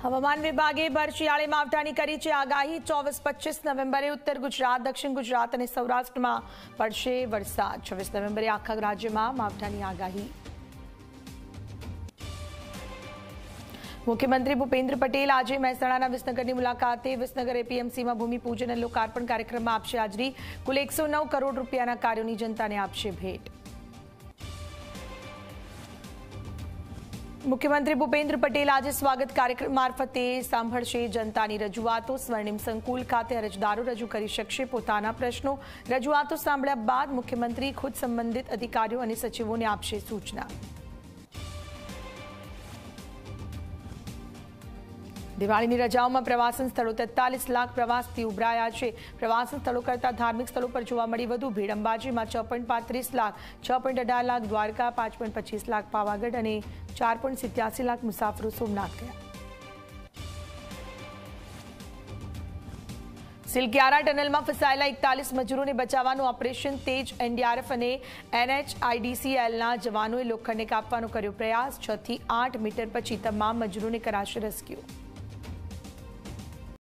હવામાન વિભાગે ભર શિયાળે માવઠાની કરી છે આગાહી। 24-25 નવેમ્બરે ઉત્તર ગુજરાત, દક્ષિણ ગુજરાત અને સૌરાષ્ટ્રમાં પડશે વરસાદ। 26 નવેમ્બરે આખા રાજ્યમાં માવઠાની આગાહી। મુખ્યમંત્રી ભૂપેન્દ્ર પટેલ આજે મહેસાણાના વિસનગરની મુલાકાતે। વિસનગર એપીએમસીમાં ભૂમિપૂજન અને લોકાર્પણ કાર્યક્રમમાં આપશે હાજરી। કુલ 109 કરોડ રૂપિયાના કાર્યોની જનતાને આપશે ભેટ। मुख्यमंत्री भूपेन्द्र पटेल आज स्वागत कार्यक्रम मार्फते सांभळशे जनतानी रजूआतो। स्वर्णिम संकुल खाते अरजदारो रजू करी शकशे पोताना प्रश्नों। रजूआतो सांभळ्या बाद मुख्यमंत्री खुद संबंधित अधिकारीओ अने सचिवोने आपशे सूचना। दिवाळीनी रजाओमां प्रवासन स्थळों 43 लाख प्रवासी उभराया छे। प्रवासन स्थळों करता धार्मिक स्थलों पर जोवा मळी वधु भीड़। अंबाजीमां 6.35 लाख, 6.18 लाख द्वारका, 5.25 लाख पावागढ़ और 4.87 लाख मुसाफरो सोमनाथ गया। सिलक्यारा टनल में फसायेला 41 मजूरों ने बचावानुं ऑपरेशन तेज। एनडीआरएफ और एनएचआईडीसीएल जवानों लोखंडने कापवानो कर्यो प्रयास। 6 થી 8 मीटर पछी तमाम मजूरों ने कराशे रेस्क्यू।